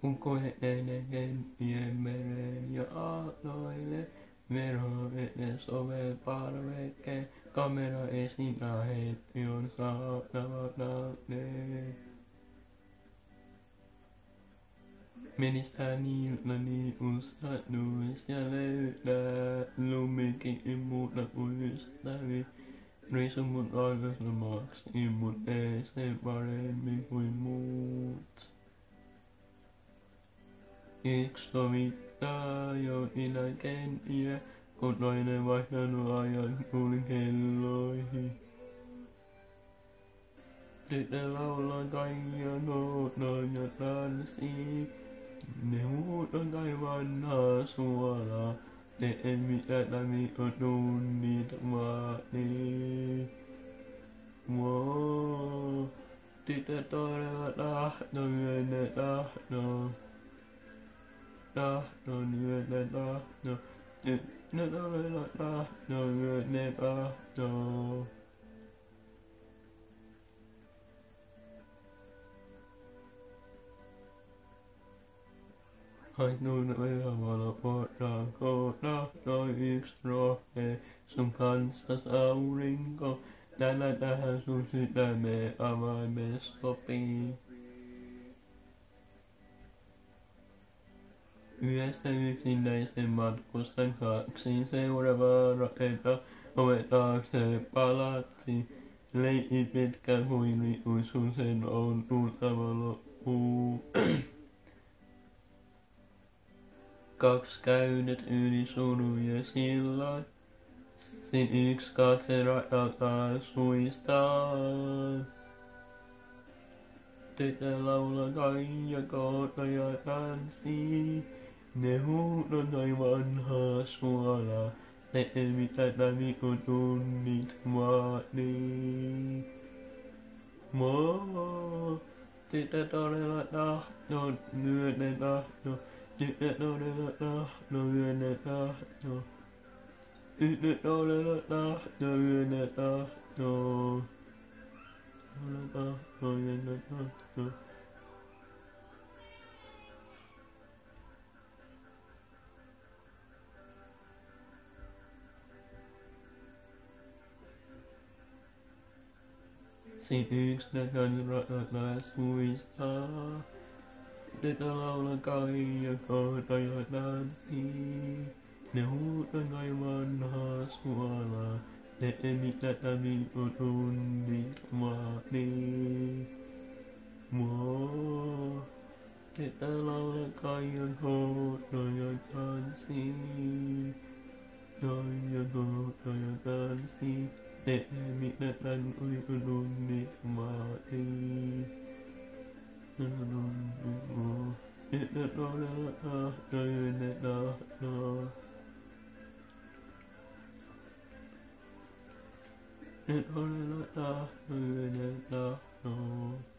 kun koeneiden mereen ja aalloille. Vero edes ove parveke, kamera esinä hetjon saatavanalle. Menistä niilläni ustanuis ja löydää lumikin muuta ystävi. Riisu mun aikaisemmaksi, mut ei se paremmin kuin muut. Yksi sovittaa jo iläkeniä, kun toinen vaihtanut ajan kuulin kelloihin. Tyttö laulaa Kaija noin ja tanssii. Ne muut on kai vanhaa suolaa. Ne ei mitään läpi on tunnit vaati. Wow. Tyttö todella tahtoo yölle tahtoo. Tahtoo yölle tahtoo. Tyttö todella tahtoo yölle tahtoo. Haitun velavalla portaan tahtoi yks rohkee sun kanssas aurinko. Tällä tähän sun sydämeen avaimes sopii. Yöstä yksinäisten matkustan kaksin seuraavaa rakenta ove taakse palatsi. Leikki pitkä huiliuisun sen on tultava loppuun. Kaks käynyt yli suruja sillan. Sin yks katse rakkauttaa suistaa. Tyttö laulaa Kaija koota ja tanssii. Ne huudon tai vanhaa suolaa. Ne ei mitään läpi kun tunnit vaatii. Moo. Tyttö todella tahtoo, yölle tahtoo. Tyttö todella tahtoo, yölle tahtoo. Tyttö todella tahtoo, yölle tahtoo. Todella tahtoo, yölle tahtoo. Sin yks näköinen rakkauttaa suistaa. Tyttö laulaa Kaija koota ja tanssii. Ne huuton kai vanhaa suolaa. Ne ei mitään läpi kun tunnit vaatii. Moo. Tyttö laulaa Kaija koota ja tanssii. Kaija koota ja tanssii. Ne ei mitään läpi kun tunnit vaatii. Tyttö todella tahtoo, yölle tahtoo. Tyttö todella tahtoo, yölle tahtoo.